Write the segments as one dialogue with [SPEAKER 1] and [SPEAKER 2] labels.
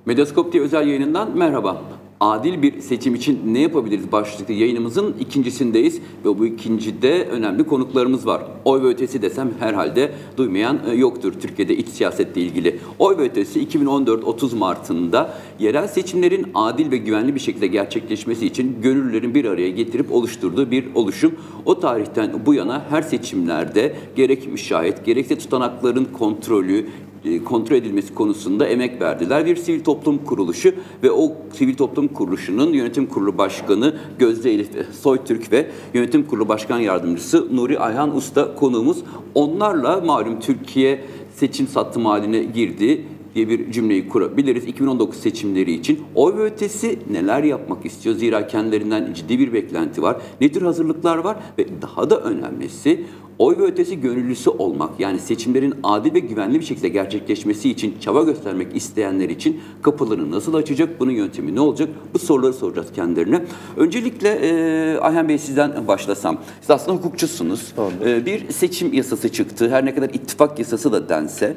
[SPEAKER 1] Medyaskop diye özel yayınından merhaba. Adil bir seçim için ne yapabiliriz başlıklı yayınımızın ikincisindeyiz ve bu ikincide önemli konuklarımız var. Oy ve ötesi desem herhalde duymayan yoktur Türkiye'de iç siyasetle ilgili. Oy ve ötesi 2014 30 Mart'ında yerel seçimlerin adil ve güvenli bir şekilde gerçekleşmesi için gönüllülerin bir araya getirip oluşturduğu bir oluşum. O tarihten bu yana her seçimlerde gerek müşahit gerekse tutanakların kontrol edilmesi konusunda emek verdiler. Bir sivil toplum kuruluşu ve o sivil toplum kuruluşunun yönetim kurulu başkanı Gözde Elif Soytürk ve yönetim kurulu başkan yardımcısı Nuri Ayhan Usta konuğumuz. Onlarla malum Türkiye seçim sattım haline girdi diye bir cümleyi kurabiliriz. 2019 seçimleri için oy ve ötesi neler yapmak istiyor? Zira kendilerinden ciddi bir beklenti var. Ne tür hazırlıklar var? Ve daha da önemlisi oy ve ötesi gönüllüsü olmak, yani seçimlerin adil ve güvenli bir şekilde gerçekleşmesi için çaba göstermek isteyenler için kapılarını nasıl açacak, bunun yöntemi ne olacak? Bu soruları soracağız kendilerine. Öncelikle Ayhan Bey sizden başlasam. Siz aslında hukukçusunuz. Bir seçim yasası çıktı. Her ne kadar ittifak yasası da dense.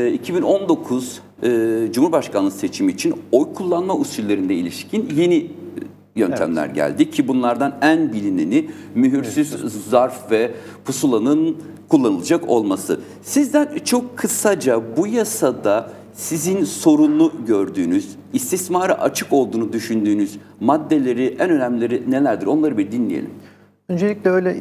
[SPEAKER 1] 2019 Cumhurbaşkanlığı seçimi için oy kullanma usullerinde ilişkin yeni yöntemler geldi ki bunlardan en bilineni mühürsüz zarf ve pusulanın kullanılacak olması. Sizden çok kısaca bu yasada sizin sorunlu gördüğünüz, istismara açık olduğunu düşündüğünüz maddeleri, en önemlileri nelerdir? Onları bir dinleyelim.
[SPEAKER 2] Öncelikle öyle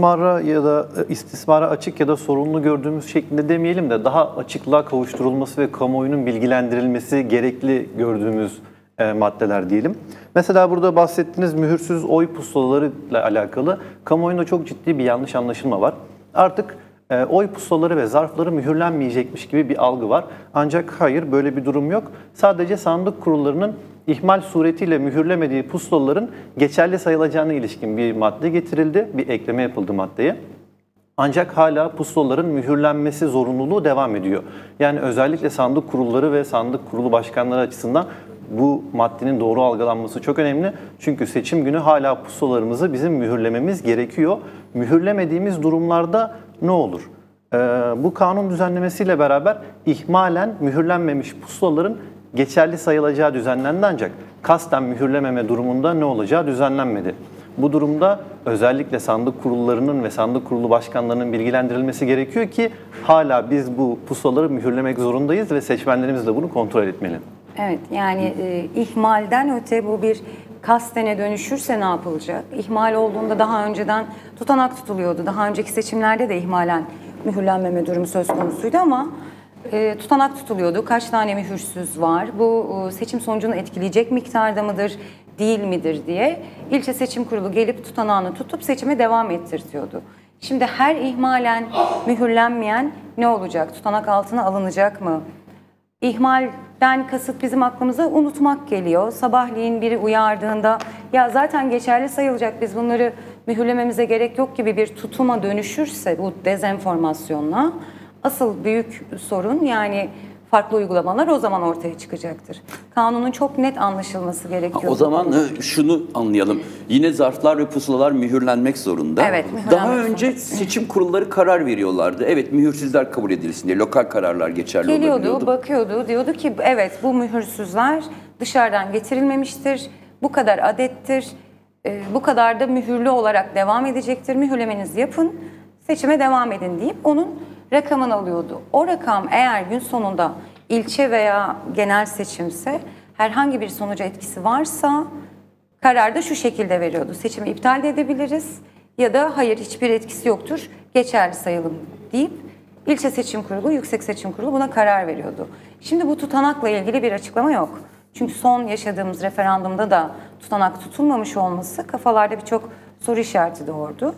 [SPEAKER 2] istismara açık ya da sorunlu gördüğümüz şeklinde demeyelim de daha açıklığa kavuşturulması ve kamuoyunun bilgilendirilmesi gerekli gördüğümüz maddeler diyelim. Mesela burada bahsettiğiniz mühürsüz oy pusulaları ile alakalı kamuoyunda çok ciddi bir yanlış anlaşılma var. Artık oy pusulaları ve zarfları mühürlenmeyecekmiş gibi bir algı var. Ancak hayır, böyle bir durum yok. Sadece sandık kurullarının ihmal suretiyle mühürlemediği pusulaların geçerli sayılacağına ilişkin bir madde getirildi. Bir ekleme yapıldı maddeye. Ancak hala pusulaların mühürlenmesi zorunluluğu devam ediyor. Yani özellikle sandık kurulları ve sandık kurulu başkanları açısından bu maddenin doğru algılanması çok önemli. Çünkü seçim günü hala pusulalarımızı bizim mühürlememiz gerekiyor. Mühürlemediğimiz durumlarda ne olur? Bu kanun düzenlemesiyle beraber ihmalen mühürlenmemiş pusulaların geçerli sayılacağı düzenlendi, ancak kasten mühürlememe durumunda ne olacağı düzenlenmedi. Bu durumda özellikle sandık kurullarının ve sandık kurulu başkanlarının bilgilendirilmesi gerekiyor ki hala biz bu pusulaları mühürlemek zorundayız ve seçmenlerimiz de bunu kontrol etmeli.
[SPEAKER 3] Evet, yani ihmalden öte bu bir kastene dönüşürse ne yapılacak? İhmal olduğunda daha önceden tutanak tutuluyordu. Daha önceki seçimlerde de ihmalen mühürlenmeme durumu söz konusuydu ama tutanak tutuluyordu. Kaç tane mühürsüz var? Bu seçim sonucunu etkileyecek miktarda mıdır, değil midir diye ilçe seçim kurulu gelip tutanağını tutup seçime devam ettirtiyordu. Şimdi her ihmalen mühürlenmeyen ne olacak? Tutanak altına alınacak mı? İhmalden kasıt bizim aklımıza unutmak geliyor. Sabahleyin biri uyardığında ya zaten geçerli sayılacak, biz bunları mühürlememize gerek yok gibi bir tutuma dönüşürse bu dezenformasyonla asıl büyük sorun, yani farklı uygulamalar o zaman ortaya çıkacaktır. Kanunun çok net anlaşılması gerekiyor.
[SPEAKER 1] O zaman şunu anlayalım. Yine zarflar ve pusulalar mühürlenmek zorunda.
[SPEAKER 3] Evet,
[SPEAKER 1] daha önce seçim kurulları karar veriyorlardı. Evet, mühürsüzler kabul edilsin diye. Lokal kararlar geçerli olabiliyordu.
[SPEAKER 3] Geliyordu, bakıyordu, diyordu ki evet bu mühürsüzler dışarıdan getirilmemiştir. Bu kadar adettir. Bu kadar da mühürlü olarak devam edecektir. Mühürlemenizi yapın, seçime devam edin deyip onun rakamını alıyordu. O rakam eğer gün sonunda ilçe veya genel seçimse herhangi bir sonuca etkisi varsa kararda şu şekilde veriyordu. Seçimi iptal edebiliriz ya da hayır hiçbir etkisi yoktur, geçerli sayalım deyip ilçe seçim kurulu, yüksek seçim kurulu buna karar veriyordu. Şimdi bu tutanakla ilgili bir açıklama yok. Çünkü son yaşadığımız referandumda da tutanak tutulmamış olması kafalarda birçok soru işareti doğurdu.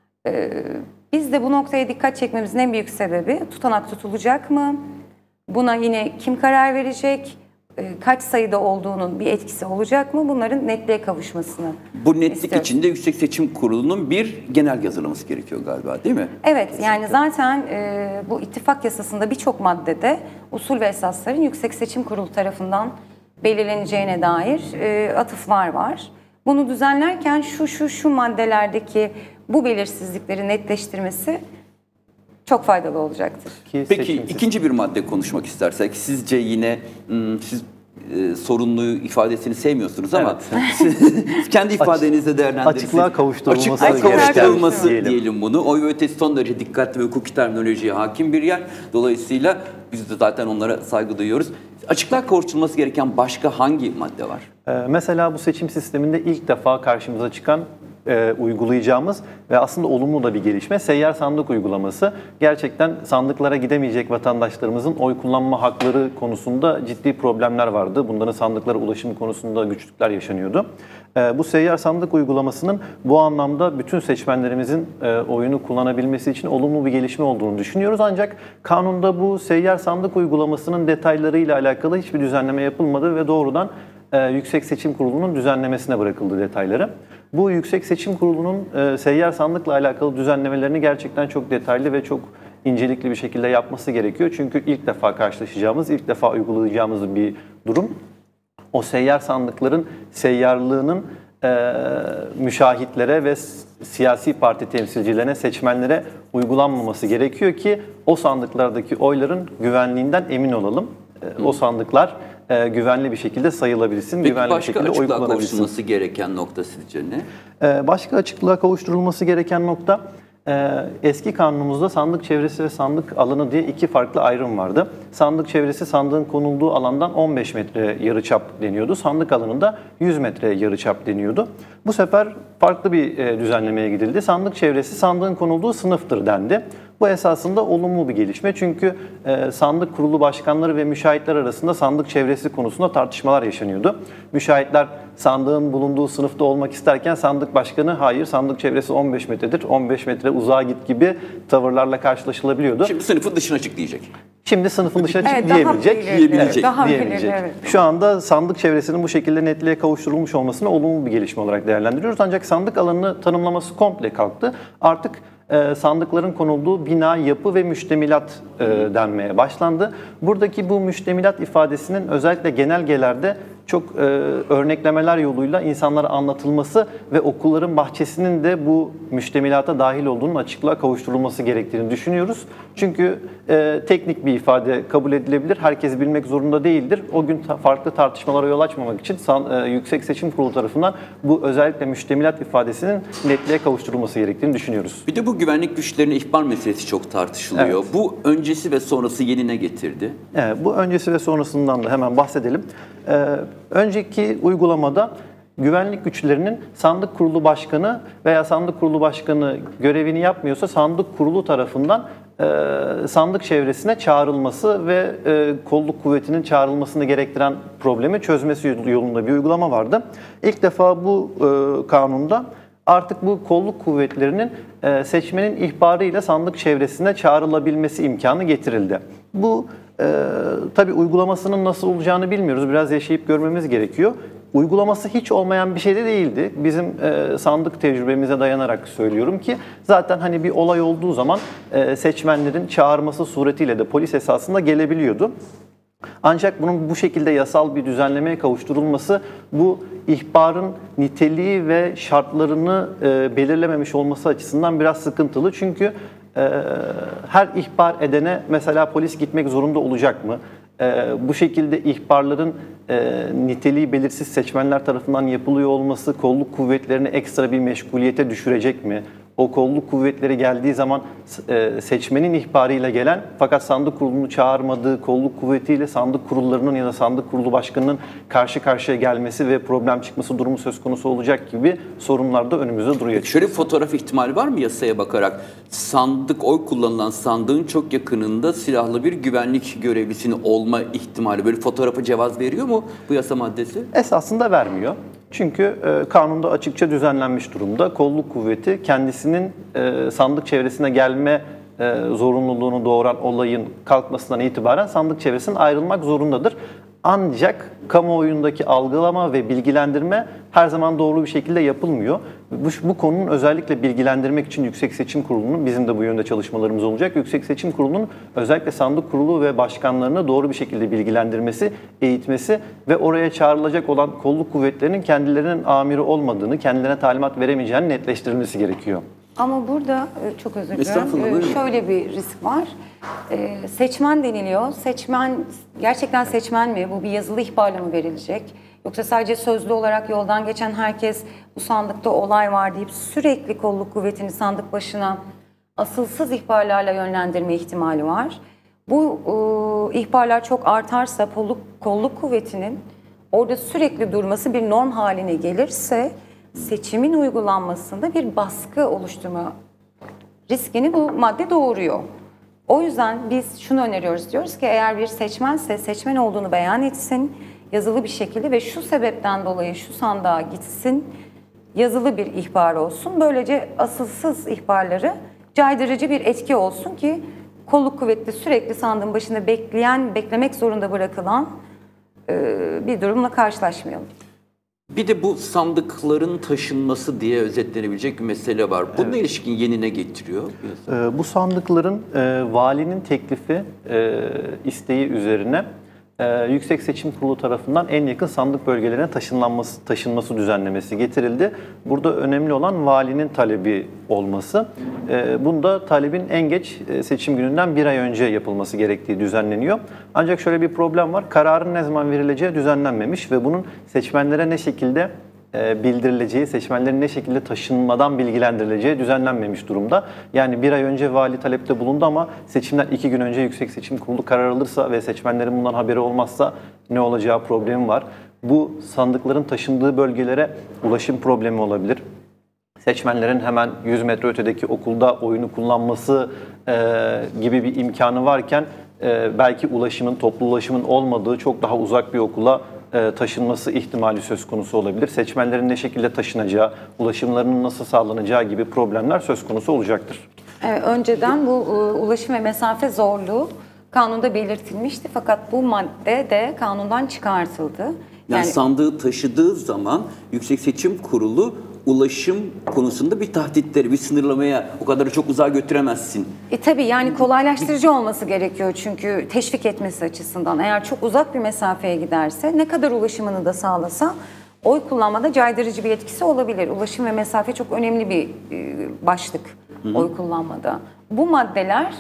[SPEAKER 3] Biz de bu noktaya dikkat çekmemizin en büyük sebebi tutanak tutulacak mı? Buna yine kim karar verecek? Kaç sayıda olduğunun bir etkisi olacak mı? Bunların netliğe kavuşmasını
[SPEAKER 1] Bu netlik içinde Yüksek Seçim Kurulu'nun bir genelge hazırlaması gerekiyor galiba, değil mi?
[SPEAKER 3] Evet, yani zaten bu ittifak yasasında birçok maddede usul ve esasların Yüksek Seçim Kurulu tarafından belirleneceğine dair atıflar var. Bunu düzenlerken şu maddelerdeki bu belirsizlikleri netleştirmesi çok faydalı olacaktır.
[SPEAKER 1] Peki ikinci bir madde konuşmak istersek, sizce yine siz sorunlu ifadesini sevmiyorsunuz ama kendi ifadenizle değerlendirirseniz.
[SPEAKER 2] Açıklığa kavuşturulması
[SPEAKER 1] kavuşturulması diyelim bunu. Oy ve ötesi son derece dikkatli ve hukuki terminolojiye hakim bir yer. Dolayısıyla biz de zaten onlara saygı duyuyoruz. Açıklığa kavuşturulması gereken başka hangi madde var?
[SPEAKER 2] Mesela bu seçim sisteminde ilk defa karşımıza çıkan uygulayacağımız ve aslında olumlu da bir gelişme seyyar sandık uygulaması. Gerçekten sandıklara gidemeyecek vatandaşlarımızın oy kullanma hakları konusunda ciddi problemler vardı. Bunların sandıklara ulaşım konusunda güçlükler yaşanıyordu. Bu seyyar sandık uygulamasının bu anlamda bütün seçmenlerimizin oyunu kullanabilmesi için olumlu bir gelişme olduğunu düşünüyoruz. Ancak kanunda bu seyyar sandık uygulamasının detaylarıyla alakalı hiçbir düzenleme yapılmadı ve doğrudan Yüksek Seçim Kurulu'nun düzenlemesine bırakıldı detayları. Bu Yüksek Seçim Kurulu'nun seyyar sandıkla alakalı düzenlemelerini gerçekten çok detaylı ve çok incelikli bir şekilde yapması gerekiyor. Çünkü ilk defa karşılaşacağımız, ilk defa uygulayacağımız bir durum. O seyyar sandıkların seyyarlığının müşahitlere ve siyasi parti temsilcilerine, seçmenlere uygulanmaması gerekiyor ki o sandıklardaki oyların güvenliğinden emin olalım. O sandıklar güvenli bir şekilde sayılabilsin,
[SPEAKER 1] Peki
[SPEAKER 2] güvenli bir
[SPEAKER 1] başka
[SPEAKER 2] şekilde
[SPEAKER 1] açıklığa
[SPEAKER 2] uygulanabilsin.
[SPEAKER 1] kavuşturulması gereken nokta sizce ne?
[SPEAKER 2] Başka açıklığa kavuşturulması gereken nokta eski kanunumuzda sandık çevresi ve sandık alanı diye iki farklı ayrım vardı. Sandık çevresi sandığın konulduğu alandan 15 metre yarıçap deniyordu. Sandık alanında 100 metre yarıçap deniyordu. Bu sefer farklı bir düzenlemeye gidildi. Sandık çevresi sandığın konulduğu sınıftır dendi. Bu esasında olumlu bir gelişme çünkü sandık kurulu başkanları ve müşahitler arasında sandık çevresi konusunda tartışmalar yaşanıyordu. Müşahitler sandığın bulunduğu sınıfta olmak isterken sandık başkanı hayır sandık çevresi 15 metredir, 15 metre uzağa git gibi tavırlarla karşılaşılabiliyordu.
[SPEAKER 1] Şimdi sınıfın dışına çık diyecek.
[SPEAKER 2] Şimdi sınıfın dışına çık
[SPEAKER 3] Evet,
[SPEAKER 2] diyemeyecek.
[SPEAKER 1] Diyebilecek.
[SPEAKER 3] Daha
[SPEAKER 2] Diyemeyecek.
[SPEAKER 3] bilir, evet.
[SPEAKER 2] Şu anda sandık çevresinin bu şekilde netliğe kavuşturulmuş olmasını olumlu bir gelişme olarak değerlendiriyoruz. Ancak sandık alanını tanımlaması komple kalktı. Artık sandıkların konulduğu bina, yapı ve müştemilat denmeye başlandı. Buradaki bu müştemilat ifadesinin özellikle genelgelerde çok örneklemeler yoluyla insanlara anlatılması ve okulların bahçesinin de bu müştemilata dahil olduğunun açıklığa kavuşturulması gerektiğini düşünüyoruz. Çünkü teknik bir ifade kabul edilebilir, herkes bilmek zorunda değildir. O gün farklı tartışmalara yol açmamak için Yüksek Seçim Kurulu tarafından bu özellikle müştemilat ifadesinin netliğe kavuşturulması gerektiğini düşünüyoruz.
[SPEAKER 1] Bir de bu güvenlik güçlerine ihbar meselesi çok tartışılıyor.
[SPEAKER 2] Evet.
[SPEAKER 1] Bu öncesi ve sonrası yeni ne getirdi?
[SPEAKER 2] Evet, bu öncesi ve sonrasından da hemen bahsedelim. Önceki uygulamada güvenlik güçlerinin sandık kurulu başkanı veya sandık kurulu başkanı görevini yapmıyorsa sandık kurulu tarafından sandık çevresine çağrılması ve kolluk kuvvetinin çağrılmasını gerektiren problemi çözmesi yolunda bir uygulama vardı. İlk defa bu kanunda artık bu kolluk kuvvetlerinin seçmenin ihbarıyla sandık çevresine çağrılabilmesi imkanı getirildi. Bu tabii uygulamasının nasıl olacağını bilmiyoruz. Biraz yaşayıp görmemiz gerekiyor. Uygulaması hiç olmayan bir şey de değildi. Bizim sandık tecrübemize dayanarak söylüyorum ki zaten hani bir olay olduğu zaman seçmenlerin çağırması suretiyle de polis esasında gelebiliyordu. Ancak bunun bu şekilde yasal bir düzenlemeye kavuşturulması bu ihbarın niteliği ve şartlarını belirlememiş olması açısından biraz sıkıntılı. Çünkü her ihbar edene mesela polis gitmek zorunda olacak mı? Bu şekilde ihbarların niteliği belirsiz seçmenler tarafından yapılıyor olması kolluk kuvvetlerini ekstra bir meşguliyete düşürecek mi? O kolluk kuvvetleri geldiği zaman seçmenin ihbarıyla gelen fakat sandık kurulunu çağırmadığı kolluk kuvvetiyle sandık kurullarının ya da sandık kurulu başkanının karşı karşıya gelmesi ve problem çıkması durumu söz konusu olacak gibi sorunlar da önümüzde duruyor.
[SPEAKER 1] Şöyle bir fotoğraf ihtimali var mı yasaya bakarak? Oy kullanılan sandığın çok yakınında silahlı bir güvenlik görevlisinin olma ihtimali. Böyle fotoğrafa cevaz veriyor mu bu yasa maddesi?
[SPEAKER 2] Esasında vermiyor. Çünkü kanunda açıkça düzenlenmiş durumda. Kolluk kuvveti kendisinin sandık çevresine gelme zorunluluğunu doğuran olayın kalkmasından itibaren sandık çevresinden ayrılmak zorundadır. Ancak kamuoyundaki algılama ve bilgilendirme her zaman doğru bir şekilde yapılmıyor. Bu konunun özellikle bilgilendirmek için Yüksek Seçim Kurulu'nun, bizim de bu yönde çalışmalarımız olacak, Yüksek Seçim Kurulu'nun özellikle sandık kurulu ve başkanlarını doğru bir şekilde bilgilendirmesi, eğitmesi ve oraya çağrılacak olan kolluk kuvvetlerinin kendilerinin amiri olmadığını, kendilerine talimat veremeyeceğini netleştirilmesi gerekiyor.
[SPEAKER 3] Ama burada çok özür
[SPEAKER 1] Estağfurullah,
[SPEAKER 3] dilerim.
[SPEAKER 1] buyurun.
[SPEAKER 3] Şöyle bir risk var. Seçmen deniliyor. Seçmen gerçekten seçmen mi? Bu bir yazılı ihbarla mı verilecek? Yoksa sadece sözlü olarak yoldan geçen herkes bu sandıkta olay var deyip sürekli kolluk kuvvetini sandık başına asılsız ihbarlarla yönlendirme ihtimali var. Bu ihbarlar çok artarsa kolluk kuvvetinin orada sürekli durması bir norm haline gelirse seçimin uygulanmasında bir baskı oluşturma riskini bu madde doğuruyor. O yüzden biz şunu öneriyoruz. Diyoruz ki eğer bir seçmense seçmen olduğunu beyan etsin yazılı bir şekilde ve şu sebepten dolayı şu sandığa gitsin yazılı bir ihbar olsun. Böylece asılsız ihbarları caydırıcı bir etki olsun ki kolluk kuvveti sürekli sandığın başında beklemek zorunda bırakılan bir durumla karşılaşmayalım.
[SPEAKER 1] Bir de bu sandıkların taşınması diye özetlenebilecek bir mesele var. Bununla ilişkin yeni ne getiriyor?
[SPEAKER 2] Bu sandıkların valinin teklifi, isteği üzerine Yüksek Seçim Kurulu tarafından en yakın sandık bölgelerine taşınması düzenlemesi getirildi. Burada önemli olan valinin talebi olması. Bunda talebin en geç seçim gününden bir ay önce yapılması gerektiği düzenleniyor. Ancak şöyle bir problem var. Kararın ne zaman verileceği düzenlenmemiş ve bunun seçmenlere ne şekilde bildirileceği, seçmenlerin ne şekilde taşınmadan bilgilendirileceği düzenlenmemiş durumda. Yani bir ay önce vali talepte bulundu ama seçimden 2 gün önce Yüksek Seçim Kurulu karar alırsa ve seçmenlerin bundan haberi olmazsa ne olacağı problemi var. Bu sandıkların taşındığı bölgelere ulaşım problemi olabilir. Seçmenlerin hemen 100 metre ötedeki okulda oyunu kullanması gibi bir imkanı varken belki toplu ulaşımın olmadığı çok daha uzak bir okula taşınması ihtimali söz konusu olabilir. Seçmenlerin ne şekilde taşınacağı, ulaşımlarının nasıl sağlanacağı gibi problemler söz konusu olacaktır.
[SPEAKER 3] Evet, önceden bu ulaşım ve mesafe zorluğu kanunda belirtilmişti fakat bu madde de kanundan çıkartıldı.
[SPEAKER 1] Yani sandığı taşıdığı zaman Yüksek Seçim Kurulu ulaşım konusunda bir tahditleri, bir sınırlamaya o kadar çok uzağa götüremezsin.
[SPEAKER 3] Tabii yani kolaylaştırıcı olması gerekiyor çünkü teşvik etmesi açısından. Eğer çok uzak bir mesafeye giderse ne kadar ulaşımını da sağlasa oy kullanmada caydırıcı bir etkisi olabilir. Ulaşım ve mesafe çok önemli bir başlık oy kullanmada. Bu maddeler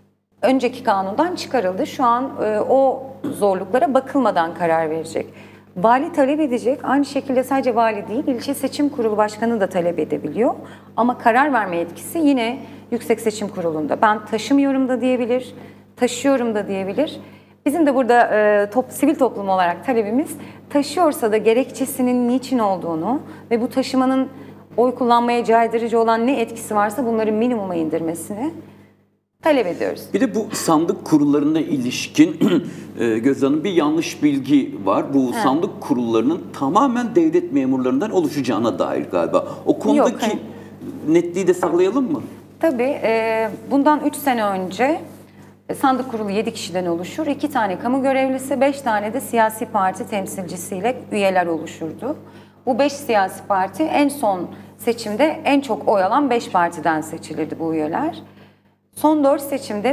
[SPEAKER 3] önceki kanundan çıkarıldı. Şu an o zorluklara bakılmadan karar verecek. Vali talep edecek. Aynı şekilde sadece vali değil, ilçe seçim kurulu başkanı da talep edebiliyor. Ama karar verme yetkisi yine Yüksek Seçim Kurulu'nda. Ben taşımıyorum da diyebilir, taşıyorum da diyebilir. Bizim de burada sivil toplum olarak talebimiz taşıyorsa da gerekçesinin niçin olduğunu ve bu taşımanın oy kullanmaya caydırıcı olan ne etkisi varsa bunları minimuma indirmesini talep ediyoruz.
[SPEAKER 1] Bir de bu sandık kurullarına ilişkin Gözde Hanım bir yanlış bilgi var. Bu sandık kurullarının tamamen devlet memurlarından oluşacağına dair galiba. O konudaki netliği de sağlayalım mı?
[SPEAKER 3] Tabii. Bundan 3 sene önce sandık kurulu 7 kişiden oluşur. 2 tane kamu görevlisi, 5 tane de siyasi parti temsilcisiyle üyeler oluşurdu. Bu 5 siyasi parti en son seçimde en çok oy alan 5 partiden seçilirdi bu üyeler. Son 4 seçimde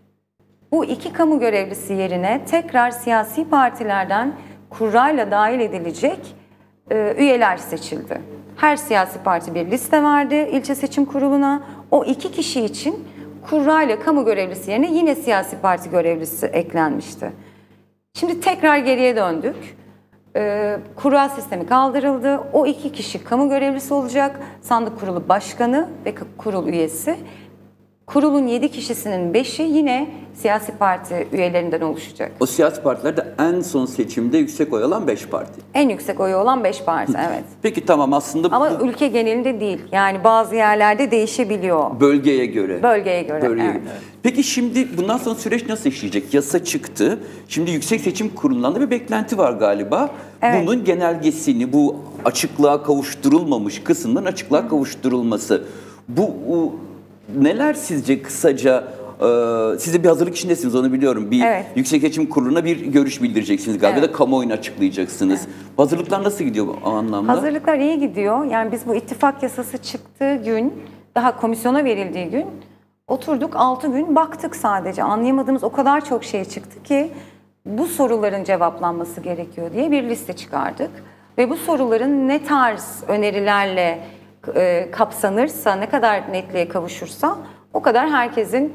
[SPEAKER 3] bu 2 kamu görevlisi yerine tekrar siyasi partilerden kurayla dahil edilecek üyeler seçildi. Her siyasi parti bir liste verdi ilçe seçim kuruluna. O 2 kişi için kurayla kamu görevlisi yerine yine siyasi parti görevlisi eklenmişti. Şimdi tekrar geriye döndük. Kura sistemi kaldırıldı. O 2 kişi kamu görevlisi olacak. Sandık kurulu başkanı ve kurul üyesi. Kurulun 7 kişisinin 5'i yine siyasi parti üyelerinden oluşacak.
[SPEAKER 1] O siyasi partilerde en son seçimde yüksek oy alan 5 parti.
[SPEAKER 3] En yüksek oyu olan 5 parti, evet.
[SPEAKER 1] Peki tamam aslında...
[SPEAKER 3] Ama ülke genelinde değil. Yani bazı yerlerde değişebiliyor.
[SPEAKER 1] Bölgeye göre.
[SPEAKER 3] Bölgeye göre, evet.
[SPEAKER 1] Peki şimdi bundan sonra süreç nasıl işleyecek? Yasa çıktı. Şimdi Yüksek Seçim Kurulu'ndan da bir beklenti var galiba.
[SPEAKER 3] Evet.
[SPEAKER 1] Bunun genelgesini, bu açıklığa kavuşturulmamış kısımdan açıklığa kavuşturulması. Bu neler sizce kısaca... Siz de bir hazırlık içindesiniz, onu biliyorum. Bir Yüksek Seçim Kurulu'na bir görüş bildireceksiniz galiba da kamuoyuna açıklayacaksınız. Hazırlıklar nasıl gidiyor bu anlamda?
[SPEAKER 3] Hazırlıklar iyi gidiyor. Yani biz bu ittifak yasası çıktığı gün, daha komisyona verildiği gün oturduk 6 gün baktık sadece. Anlayamadığımız o kadar çok şey çıktı ki bu soruların cevaplanması gerekiyor diye bir liste çıkardık. Ve bu soruların ne tarz önerilerle kapsanırsa, ne kadar netliğe kavuşursa o kadar herkesin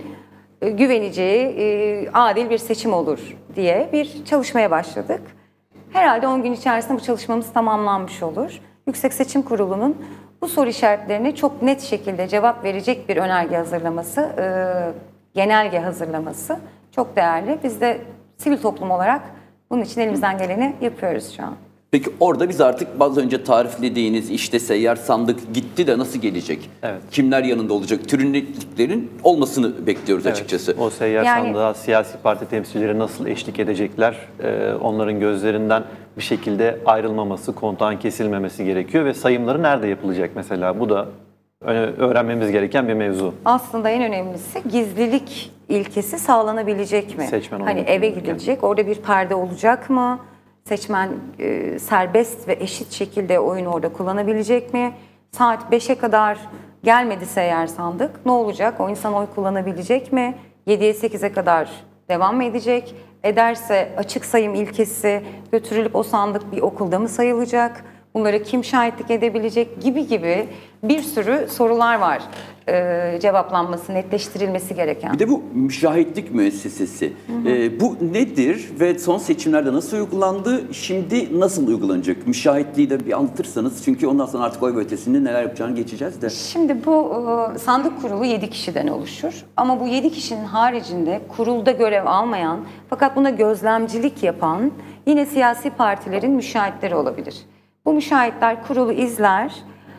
[SPEAKER 3] güveneceği adil bir seçim olur diye bir çalışmaya başladık. Herhalde 10 gün içerisinde bu çalışmamız tamamlanmış olur. Yüksek Seçim Kurulu'nun bu soru işaretlerine çok net şekilde cevap verecek bir önerge hazırlaması, genelge hazırlaması çok değerli. Biz de sivil toplum olarak bunun için elimizden geleni yapıyoruz şu an.
[SPEAKER 1] Peki orada biz artık az önce tariflediğiniz işte seyyar sandık gitti de nasıl gelecek?
[SPEAKER 2] Evet.
[SPEAKER 1] Kimler yanında olacak? Türün netliklerin olmasını bekliyoruz açıkçası.
[SPEAKER 2] O seyyar
[SPEAKER 3] Yani-
[SPEAKER 2] sandığa siyasi parti temsilcileri nasıl eşlik edecekler? Onların gözlerinden bir şekilde ayrılmaması, kontağın kesilmemesi gerekiyor ve sayımları nerede yapılacak mesela? Bu da öğrenmemiz gereken bir mevzu.
[SPEAKER 3] Aslında en önemlisi gizlilik ilkesi sağlanabilecek mi?
[SPEAKER 2] Seçmen
[SPEAKER 3] hani
[SPEAKER 2] olmak
[SPEAKER 3] eve
[SPEAKER 2] gerekiyor.
[SPEAKER 3] gidilecek, orada bir perde olacak mı? Seçmen serbest ve eşit şekilde oyunu orada kullanabilecek mi? Saat 5'e kadar gelmediyse eğer sandık ne olacak? O insan oy kullanabilecek mi? 7'ye 8'e kadar devam mı edecek? Ederse açık sayım ilkesi götürülüp o sandık bir okulda mı sayılacak? Bunları kim şahitlik edebilecek gibi bir sürü sorular var cevaplanması, netleştirilmesi gereken.
[SPEAKER 1] Bir de bu müşahitlik müessesesi. Bu nedir ve son seçimlerde nasıl uygulandı? Şimdi nasıl uygulanacak? Müşahitliği de bir anlatırsanız. Çünkü ondan sonra artık oy ve ötesinde neler yapacağını geçeceğiz de.
[SPEAKER 3] Şimdi bu sandık kurulu 7 kişiden oluşur. Ama bu 7 kişinin haricinde kurulda görev almayan fakat buna gözlemcilik yapan yine siyasi partilerin müşahitleri olabilir. Bu müşahitler kurulu izler,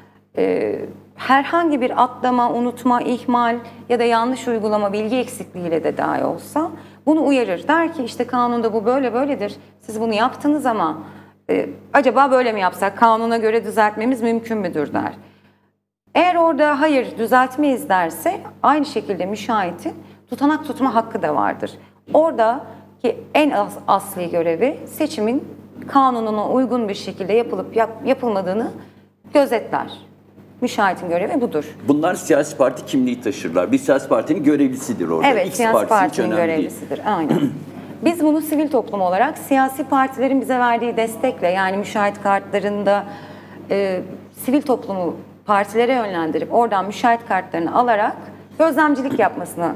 [SPEAKER 3] herhangi bir atlama, unutma, ihmal ya da yanlış uygulama, bilgi eksikliğiyle de dahi olsa bunu uyarır. Der ki işte kanunda bu böyle böyledir, siz bunu yaptınız ama acaba böyle mi yapsak, kanuna göre düzeltmemiz mümkün müdür der. Eğer orada hayır düzeltmeyiz derse aynı şekilde müşahitin tutanak tutma hakkı da vardır. Oradaki en asli görevi seçimin kanununa uygun bir şekilde yapılıp yapılmadığını gözetler. Müşahitin görevi budur.
[SPEAKER 1] Bunlar siyasi parti kimliği taşırlar. Bir siyasi partinin görevlisidir orada.
[SPEAKER 3] Evet,
[SPEAKER 1] X
[SPEAKER 3] siyasi
[SPEAKER 1] partisi hiç
[SPEAKER 3] partinin
[SPEAKER 1] önemli değil.
[SPEAKER 3] görevlisidir. Aynen. Biz bunu sivil toplum olarak siyasi partilerin bize verdiği destekle, yani müşahit kartlarında sivil toplumu partilere yönlendirip oradan müşahit kartlarını alarak gözlemcilik yapmasına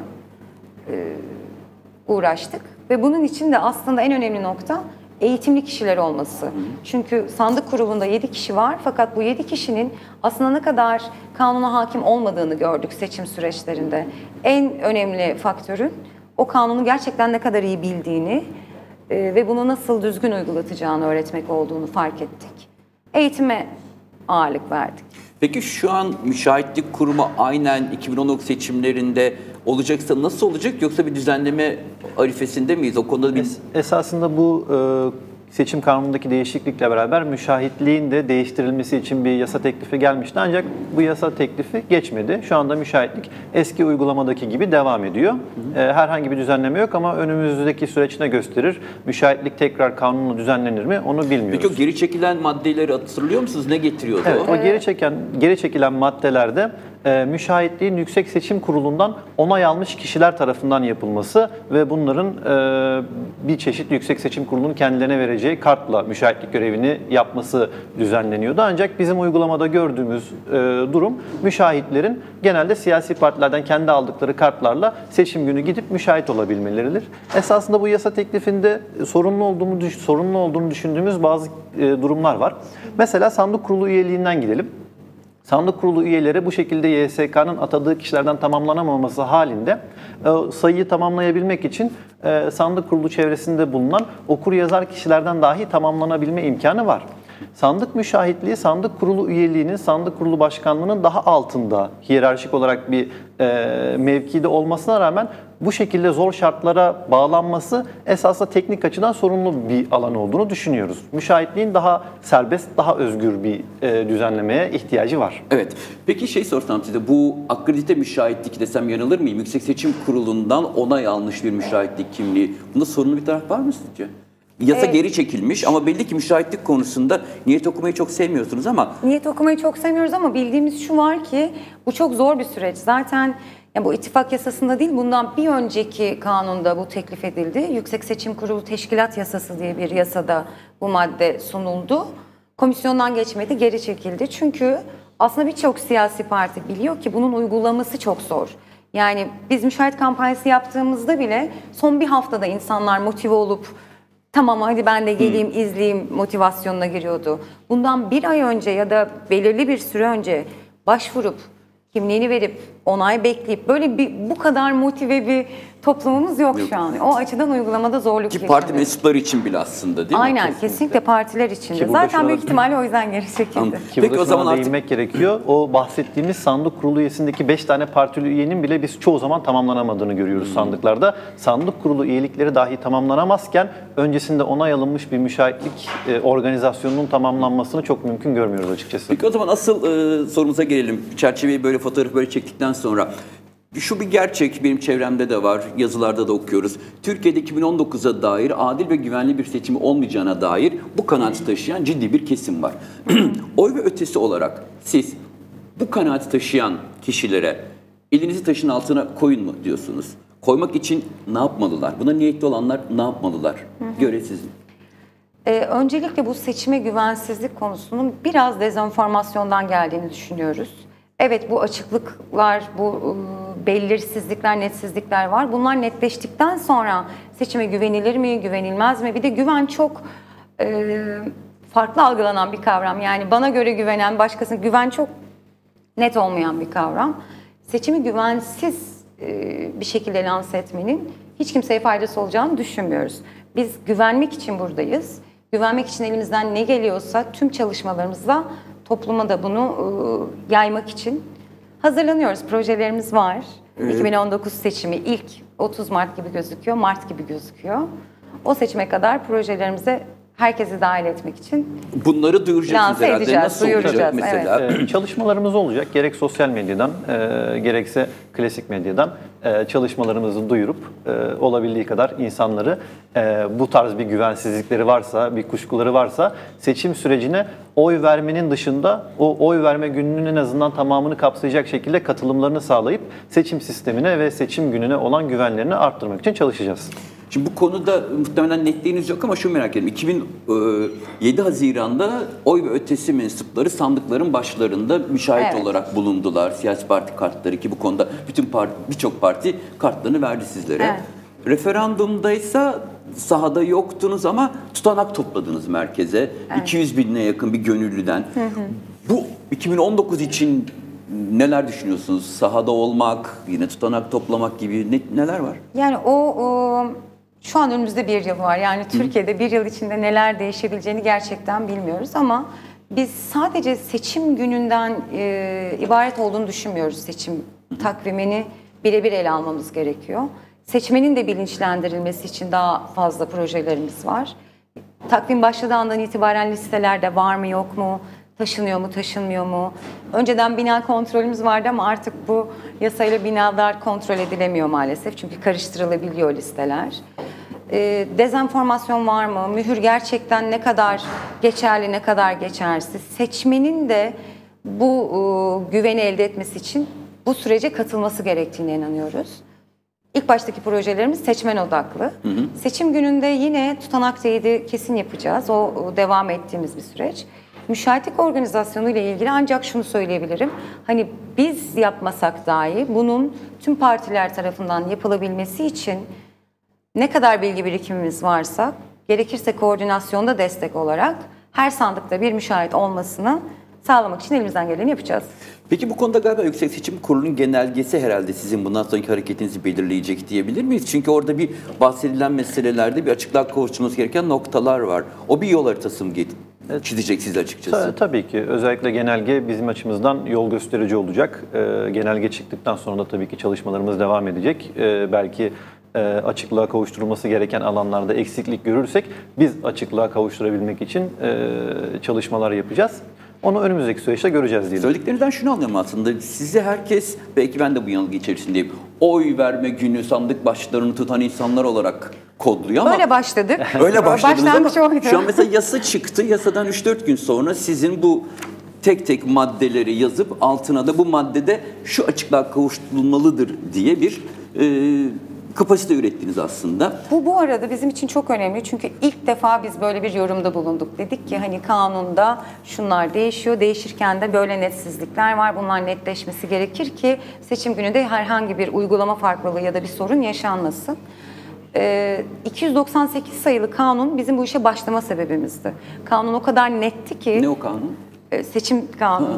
[SPEAKER 3] uğraştık. Ve bunun için de aslında en önemli nokta eğitimli kişiler olması. Çünkü sandık kurulunda 7 kişi var fakat bu 7 kişinin aslında ne kadar kanuna hakim olmadığını gördük seçim süreçlerinde. En önemli faktörün o kanunu gerçekten ne kadar iyi bildiğini ve bunu nasıl düzgün uygulatacağını öğretmek olduğunu fark ettik. Eğitime ağırlık verdik.
[SPEAKER 1] Peki şu an müşahitlik kurumu aynen 2019 seçimlerinde olacaksa nasıl olacak, yoksa bir düzenleme arifesinde miyiz? O konuda bir...
[SPEAKER 2] Esasında bu seçim kanunundaki değişiklikle beraber müşahitliğin de değiştirilmesi için bir yasa teklifi gelmişti. Ancak bu yasa teklifi geçmedi. Şu anda müşahitlik eski uygulamadaki gibi devam ediyor. Herhangi bir düzenleme yok ama önümüzdeki süreç ne gösterir? Müşahitlik tekrar kanunla düzenlenir mi? Onu bilmiyoruz.
[SPEAKER 1] Peki o geri çekilen maddeleri hatırlıyor musunuz? Ne getiriyordu
[SPEAKER 2] Evet,
[SPEAKER 1] o?
[SPEAKER 2] o geri çekilen maddelerde müşahitliğin Yüksek Seçim Kurulu'ndan onay almış kişiler tarafından yapılması ve bunların bir çeşit Yüksek Seçim Kurulu'nun kendilerine vereceği kartla müşahitlik görevini yapması düzenleniyordu. Ancak bizim uygulamada gördüğümüz durum, müşahitlerin genelde siyasi partilerden kendi aldıkları kartlarla seçim günü gidip müşahit olabilmeleridir. Esasında bu yasa teklifinde sorunlu olduğunu düşündüğümüz bazı durumlar var. Mesela sandık kurulu üyeliğinden gidelim. Sandık kurulu üyeleri bu şekilde YSK'nın atadığı kişilerden tamamlanamaması halinde sayıyı tamamlayabilmek için sandık kurulu çevresinde bulunan okuryazar kişilerden dahi tamamlanabilme imkanı var. Sandık müşahitliği, sandık kurulu üyeliğinin, sandık kurulu başkanlığının daha altında hiyerarşik olarak bir mevkide olmasına rağmen bu şekilde zor şartlara bağlanması esasında teknik açıdan sorunlu bir alan olduğunu düşünüyoruz. Müşahitliğin daha serbest, daha özgür bir düzenlemeye ihtiyacı var.
[SPEAKER 1] Evet. Peki sorsam size, bu akredite müşahitlik desem yanılır mıyım? Yüksek Seçim Kurulu'ndan onay almış bir müşahitlik kimliği. Bunda sorunlu bir taraf var mı sizce? Yasa geri çekilmiş ama belli ki müşahitlik konusunda niyet okumayı çok sevmiyorsunuz ama...
[SPEAKER 3] Niyet okumayı çok sevmiyoruz ama bildiğimiz şu var ki bu çok zor bir süreç. Zaten yani bu ittifak yasasında değil, bundan bir önceki kanunda bu teklif edildi. Yüksek Seçim Kurulu Teşkilat Yasası diye bir yasada bu madde sunuldu. Komisyondan geçmedi, geri çekildi. Çünkü Aslında birçok siyasi parti biliyor ki bunun uygulaması çok zor. Yani biz müşahit kampanyası yaptığımızda bile son bir haftada insanlar motive olup tamam hadi ben de geleyim izleyeyim motivasyonuna giriyordu. Bundan bir ay önce ya da belirli bir süre önce başvurup kimliğini verip onay bekleyip böyle bu kadar motive bir toplumumuz yok şu an. O açıdan uygulamada zorluk
[SPEAKER 1] Ki
[SPEAKER 3] yaşıyoruz.
[SPEAKER 1] parti mensupları için bile aslında değil mi?
[SPEAKER 3] Aynen kesinlikle partiler için de.
[SPEAKER 2] Ki burada
[SPEAKER 3] Zaten
[SPEAKER 2] şuna-
[SPEAKER 3] büyük ihtimalle o yüzden geri çekildi.
[SPEAKER 2] Ki
[SPEAKER 1] Peki
[SPEAKER 2] burada
[SPEAKER 1] o zaman
[SPEAKER 2] şuna
[SPEAKER 1] artık-
[SPEAKER 2] değinmek gerekiyor. O bahsettiğimiz sandık kurulu üyesindeki 5 tane partili üyenin bile biz çoğu zaman tamamlanamadığını görüyoruz sandıklarda. Sandık kurulu üyelikleri dahi tamamlanamazken öncesinde onay alınmış bir müşahitlik organizasyonunun tamamlanmasını çok mümkün görmüyoruz açıkçası.
[SPEAKER 1] Peki o zaman asıl sorumuza gelelim. Çerçeveyi böyle fotoğrafı böyle çektikten sonra. Şu bir gerçek, benim çevremde de var, yazılarda da okuyoruz. Türkiye'de 2019'a dair adil ve güvenli bir seçimi olmayacağına dair bu kanaati taşıyan ciddi bir kesim var. Oy ve ötesi olarak siz bu kanaati taşıyan kişilere elinizi taşın altına koyun mu diyorsunuz? Koymak için ne yapmalılar? Buna niyetli olanlar ne yapmalılar? Göre sizin.
[SPEAKER 3] Öncelikle bu seçime güvensizlik konusunun biraz dezenformasyondan geldiğini düşünüyoruz. Evet bu açıklıklar, bu belirsizlikler, netsizlikler var. Bunlar netleştikten sonra seçime güvenilir mi, güvenilmez mi? Bir de güven çok farklı algılanan bir kavram. Yani bana göre güvenen, başkasına güven çok net olmayan bir kavram. Seçimi güvensiz bir şekilde lanse etmenin hiç kimseye faydası olacağını düşünmüyoruz. Biz güvenmek için buradayız. Güvenmek için elimizden ne geliyorsa tüm çalışmalarımızla topluma da bunu yaymak için hazırlanıyoruz. Projelerimiz var. 2019 seçimi ilk 30 Mart gibi gözüküyor, Mart gibi gözüküyor. O seçime kadar projelerimize herkesi dahil etmek için
[SPEAKER 1] Bunları duyuracaksınız
[SPEAKER 3] lanse
[SPEAKER 1] herhalde.
[SPEAKER 3] edeceğiz,
[SPEAKER 1] Nasıl olacak
[SPEAKER 3] duyuracağız,
[SPEAKER 1] mesela?
[SPEAKER 2] Çalışmalarımız olacak. Gerek sosyal medyadan, gerekse klasik medyadan çalışmalarımızı duyurup olabildiği kadar insanları bu tarz bir güvensizlikleri varsa, bir kuşkuları varsa seçim sürecine oy vermenin dışında o oy verme gününün en azından tamamını kapsayacak şekilde katılımlarını sağlayıp seçim sistemine ve seçim gününe olan güvenlerini arttırmak için çalışacağız.
[SPEAKER 1] Şimdi bu konuda muhtemelen netliğiniz yok ama şunu merak ediyorum. 2007 Haziran'da oy ve ötesi mensupları sandıkların başlarında müşahit
[SPEAKER 3] Evet.
[SPEAKER 1] olarak bulundular. Siyasi parti kartları ki bu konuda birçok parti kartlarını verdi sizlere.
[SPEAKER 3] Evet.
[SPEAKER 1] Referandumdaysa sahada yoktunuz ama tutanak topladınız merkeze. 200 binine yakın bir gönüllüden. Bu 2019 için neler düşünüyorsunuz? Sahada olmak, yine tutanak toplamak gibi neler var?
[SPEAKER 3] yani o şu an önümüzde bir yıl var. Yani Türkiye'de bir yıl içinde neler değişebileceğini gerçekten bilmiyoruz ama biz sadece seçim gününden ibaret olduğunu düşünmüyoruz. Seçim takvimini birebir ele almamız gerekiyor. Seçmenin de bilinçlendirilmesi için daha fazla projelerimiz var. Takvim başladığı andan itibaren listelerde var mı yok mu, taşınıyor mu taşınmıyor mu? Önceden bina kontrolümüz vardı ama artık bu yasayla binalar kontrol edilemiyor maalesef. Çünkü karıştırılabiliyor listeler. Dezenformasyon var mı? Mühür gerçekten ne kadar geçerli, ne kadar geçersiz? Seçmenin de bu güveni elde etmesi için bu sürece katılması gerektiğine inanıyoruz. İlk baştaki projelerimiz seçmen odaklı. Seçim gününde yine tutanak teyidi kesin yapacağız. O devam ettiğimiz bir süreç. Müşahitlik organizasyonu ile ilgili ancak şunu söyleyebilirim. Hani biz yapmasak dahi bunun tüm partiler tarafından yapılabilmesi için ne kadar bilgi birikimimiz varsa gerekirse koordinasyonda destek olarak her sandıkta bir müşahit olmasını sağlamak için elimizden geleni yapacağız.
[SPEAKER 1] Peki bu konuda galiba Yüksek Seçim Kurulu'nun genelgesi herhalde sizin bundan sonraki hareketinizi belirleyecek diyebilir miyiz? Çünkü orada bir bahsedilen meselelerde bir açıklığa kavuşturulması gereken noktalar var. O bir yol haritası mı çizecek siz açıkçası?
[SPEAKER 2] Tabii ki. Özellikle genelge bizim açımızdan yol gösterici olacak. Genelge çıktıktan sonra da tabii ki çalışmalarımız devam edecek. Belki açıklığa kavuşturulması gereken alanlarda eksiklik görürsek biz açıklığa kavuşturabilmek için çalışmalar yapacağız. Onu önümüzdeki süreçte göreceğiz diyelim.
[SPEAKER 1] Söylediklerinizden şunu anlıyorum aslında. Sizi herkes, belki ben de bu yanılgı içerisindeyim, oy verme günü sandık başlarını tutan insanlar olarak kodluyor ama...
[SPEAKER 3] Böyle başladık.
[SPEAKER 1] Öyle başladınız
[SPEAKER 3] Başlangıç
[SPEAKER 1] ama
[SPEAKER 3] oydu.
[SPEAKER 1] şu an mesela yasa çıktı. Yasadan 3-4 gün sonra sizin bu tek tek maddeleri yazıp altına da bu maddede şu açıklığa kavuşturulmalıdır diye bir kapasite ürettiniz aslında.
[SPEAKER 3] Bu arada bizim için çok önemli çünkü ilk defa biz böyle bir yorumda bulunduk. Dedik ki hani kanunda şunlar değişiyor, değişirken de böyle netsizlikler var. Bunlar netleşmesi gerekir ki seçim günü de herhangi bir uygulama farklılığı ya da bir sorun yaşanmasın. 298 sayılı kanun bizim bu işe başlama sebebimizdi. Kanun o kadar netti ki...
[SPEAKER 1] Ne o kanun?
[SPEAKER 3] Seçim kanunu.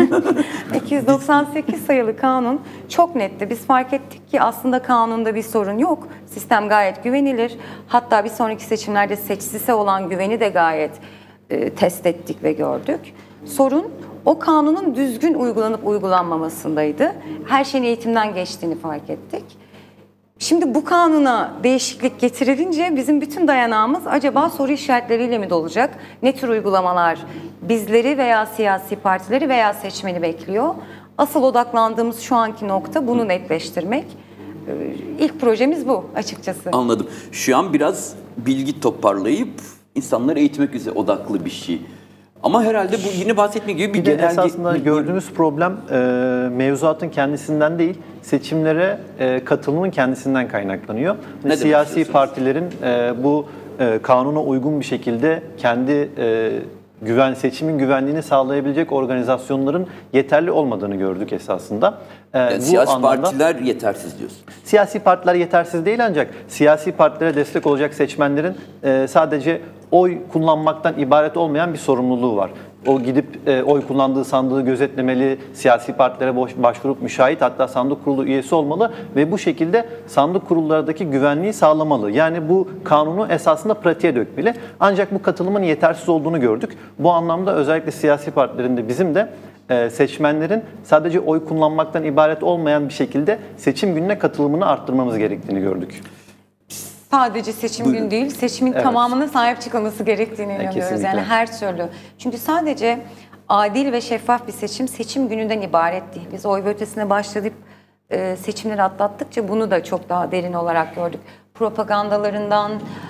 [SPEAKER 3] 298 sayılı kanun çok netti. Biz fark ettik ki aslında kanunda bir sorun yok. Sistem gayet güvenilir. Hatta bir sonraki seçimlerde seçsise olan güveni de gayet test ettik ve gördük. Sorun o kanunun düzgün uygulanıp uygulanmamasındaydı. Her şeyin eğitimden geçtiğini fark ettik. Şimdi bu kanuna değişiklik getirilince bizim bütün dayanağımız acaba soru işaretleriyle mi dolacak? Ne tür uygulamalar bizleri veya siyasi partileri veya seçmeni bekliyor? Asıl odaklandığımız şu anki nokta bunu netleştirmek. İlk projemiz bu açıkçası.
[SPEAKER 1] Anladım. Şu an biraz bilgi toparlayıp insanları eğitmek üzere odaklı bir şey. Ama herhalde bu yine bahsettiğim gibi bir
[SPEAKER 2] Bir de
[SPEAKER 1] genel...
[SPEAKER 2] esasında gördüğümüz problem mevzuatın kendisinden değil, seçimlere katılımın kendisinden kaynaklanıyor.
[SPEAKER 1] Ne
[SPEAKER 2] Siyasi
[SPEAKER 1] demek
[SPEAKER 2] partilerin bu kanuna uygun bir şekilde kendi seçimin güvenliğini sağlayabilecek organizasyonların yeterli olmadığını gördük esasında.
[SPEAKER 1] Yani
[SPEAKER 2] Bu
[SPEAKER 1] siyasi
[SPEAKER 2] anlamda,
[SPEAKER 1] partiler yetersiz diyorsun.
[SPEAKER 2] siyasi partiler yetersiz değil ancak siyasi partilere destek olacak seçmenlerin sadece oy kullanmaktan ibaret olmayan bir sorumluluğu var. O gidip oy kullandığı sandığı gözetlemeli, siyasi partilere başvurup müşahit hatta sandık kurulu üyesi olmalı ve bu şekilde sandık kurullardaki güvenliği sağlamalı. Yani bu kanunu esasında pratiğe dökmeli. Ancak bu katılımın yetersiz olduğunu gördük. Bu anlamda özellikle siyasi partilerin de bizim de seçmenlerin sadece oy kullanmaktan ibaret olmayan bir şekilde seçim gününe katılımını arttırmamız gerektiğini gördük.
[SPEAKER 3] Sadece seçim günü değil, seçimin tamamına sahip çıkılması gerektiğini inanıyoruz.
[SPEAKER 2] Kesinlikle.
[SPEAKER 3] Yani her türlü. Çünkü sadece adil ve şeffaf bir seçim gününden ibaret değil. Biz oy ve ötesine başlayıp seçimleri atlattıkça bunu da çok daha derin olarak gördük. Propagandalarından,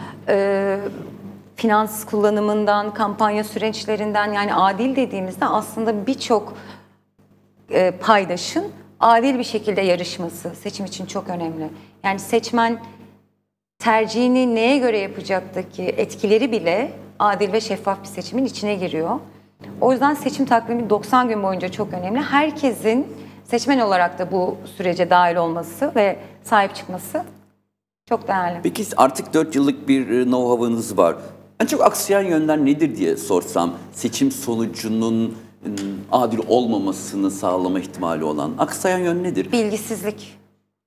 [SPEAKER 3] finans kullanımından, kampanya süreçlerinden, yani adil dediğimizde aslında birçok paydaşın adil bir şekilde yarışması seçim için çok önemli. Yani seçmen tercihini neye göre yapacaktı ki etkileri bile adil ve şeffaf bir seçimin içine giriyor. O yüzden seçim takvimi 90 gün boyunca çok önemli. Herkesin seçmen olarak da bu sürece dahil olması ve sahip çıkması çok değerli.
[SPEAKER 1] Peki artık 4 yıllık bir know-how'ınız var. En çok aksayan yönden nedir diye sorsam, seçim sonucunun adil olmamasını sağlama ihtimali olan aksayan yön nedir?
[SPEAKER 3] Bilgisizlik.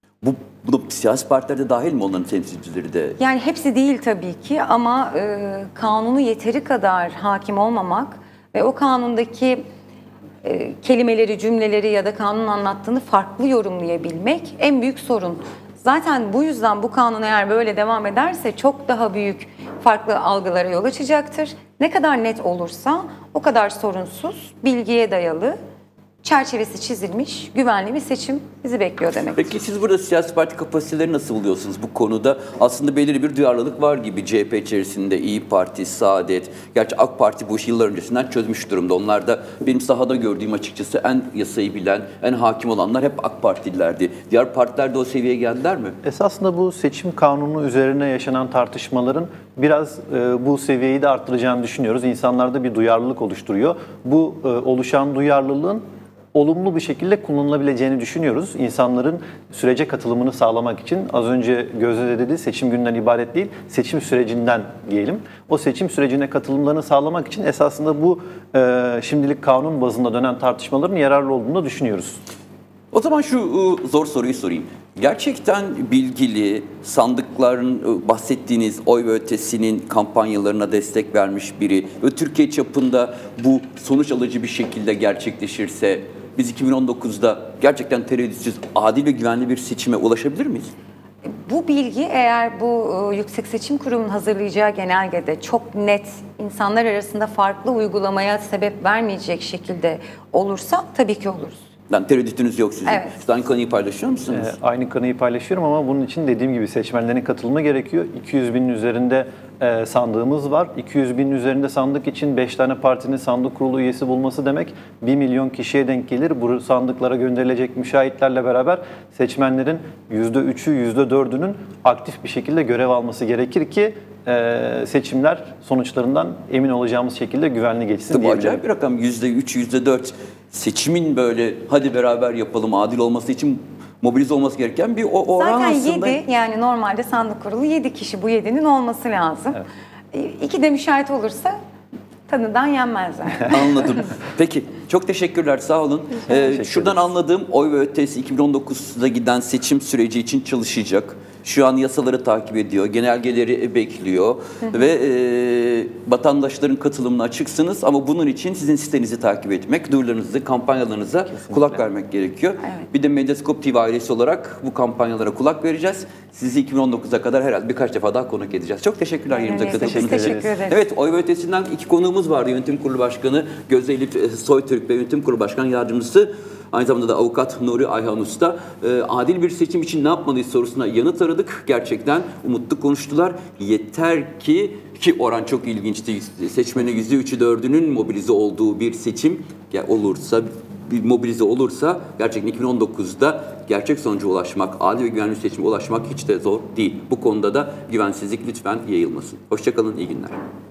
[SPEAKER 1] Bu siyasi partilerde dahil mi onların temsilcileri de?
[SPEAKER 3] Yani hepsi değil tabii ki ama kanunu yeteri kadar hakim olmamak ve o kanundaki kelimeleri, cümleleri ya da kanunun anlattığını farklı yorumlayabilmek en büyük sorun. Zaten bu yüzden bu kanun eğer böyle devam ederse çok daha büyük farklı algılara yol açacaktır. Ne kadar net olursa o kadar sorunsuz, bilgiye dayalı, çerçevesi çizilmiş, güvenli bir seçim bizi bekliyor demektir.
[SPEAKER 1] Peki siz burada siyasi parti kapasiteleri nasıl buluyorsunuz bu konuda? Aslında belirli bir duyarlılık var gibi CHP içerisinde, İYİ Parti, Saadet. Gerçi AK Parti bu işi yıllar öncesinden çözmüş durumda. Onlar da benim sahada gördüğüm açıkçası en yasayı bilen, en hakim olanlar hep AK Partililerdi. Diğer partiler de o seviyeye geldiler mi?
[SPEAKER 2] Esasında bu seçim kanunu üzerine yaşanan tartışmaların biraz bu seviyeyi de arttıracağını düşünüyoruz. İnsanlarda bir duyarlılık oluşturuyor. Bu oluşan duyarlılığın olumlu bir şekilde kullanılabileceğini düşünüyoruz. İnsanların sürece katılımını sağlamak için az önce Gözde de dedi, seçim gününden ibaret değil, seçim sürecinden diyelim. O seçim sürecine katılımlarını sağlamak için esasında bu şimdilik kanun bazında dönen tartışmaların yararlı olduğunu düşünüyoruz.
[SPEAKER 1] O zaman şu zor soruyu sorayım. Gerçekten bilgili, sandıkların bahsettiğiniz oy ve ötesinin kampanyalarına destek vermiş biri ve Türkiye çapında bu sonuç alıcı bir şekilde gerçekleşirse biz 2019'da gerçekten tereddütsüz, adil ve güvenli bir seçime ulaşabilir miyiz?
[SPEAKER 3] Bu bilgi eğer bu Yüksek Seçim Kurumu'nun hazırlayacağı genelgede çok net, insanlar arasında farklı uygulamaya sebep vermeyecek şekilde olursa tabii ki oluruz.
[SPEAKER 1] Yani tereddütünüz yok sizin.
[SPEAKER 3] Evet.
[SPEAKER 1] Siz aynı kanıyı paylaşıyor musunuz?
[SPEAKER 2] Aynı kanıyı paylaşıyorum ama bunun için dediğim gibi seçmenlerin katılımı gerekiyor. 200 binin üzerinde sandığımız var. 200 binin üzerinde sandık için 5 tane partinin sandık kurulu üyesi bulması demek 1 milyon kişiye denk gelir. Bu sandıklara gönderilecek müşahitlerle beraber seçmenlerin %3'ü, %4'ünün aktif bir şekilde görev alması gerekir ki seçimler sonuçlarından emin olacağımız şekilde güvenli geçsin
[SPEAKER 1] Bu
[SPEAKER 2] diyebilirim.
[SPEAKER 1] acayip bir rakam. %3, %4 seçimin böyle hadi beraber yapalım adil olması için mobilize olması gereken bir oran
[SPEAKER 3] Zaten
[SPEAKER 1] aslında.
[SPEAKER 3] 7, yani normalde sandık kurulu 7 kişi, bu 7'nin olması lazım. Evet. 2 de müşahit olursa tanıdan yenmezler.
[SPEAKER 1] Anladım. Peki çok teşekkürler, sağ olun. Şuradan anladığım Oy ve Ötesi 2019'da giden seçim süreci için çalışacak. Şu an yasaları takip ediyor, genelgeleri bekliyor ve vatandaşların katılımına açıksınız ama bunun için sizin sitenizi takip etmek, duyurularınızı, kampanyalarınıza kulak vermek gerekiyor. Evet. Bir de Medyascope TV ailesi olarak bu kampanyalara kulak vereceğiz. Sizi 2019'a kadar herhalde birkaç defa daha konuk edeceğiz. Çok teşekkürler yerimize katıldığınız için.
[SPEAKER 3] Teşekkür ederiz.
[SPEAKER 1] Evet, Oy ve Ötesi'nden 2 konuğumuz vardı. Yönetim Kurulu Başkanı Gözde Elif Soytürk ve Yönetim Kurulu Başkan Yardımcısı, aynı zamanda da avukat Nuri Ayhan Usta. Adil bir seçim için ne yapmalıyız sorusuna yanıt aradık. Gerçekten umutlu konuştular. Yeter ki oran çok ilginçti. Seçmenin %3'ü 4'ünün mobilize olduğu bir seçim olursa, bir mobilize olursa gerçekten 2019'da gerçek sonuca ulaşmak, adil ve güvenli seçime ulaşmak hiç de zor değil. Bu konuda da güvensizlik lütfen yayılmasın. Hoşça kalın, iyi günler.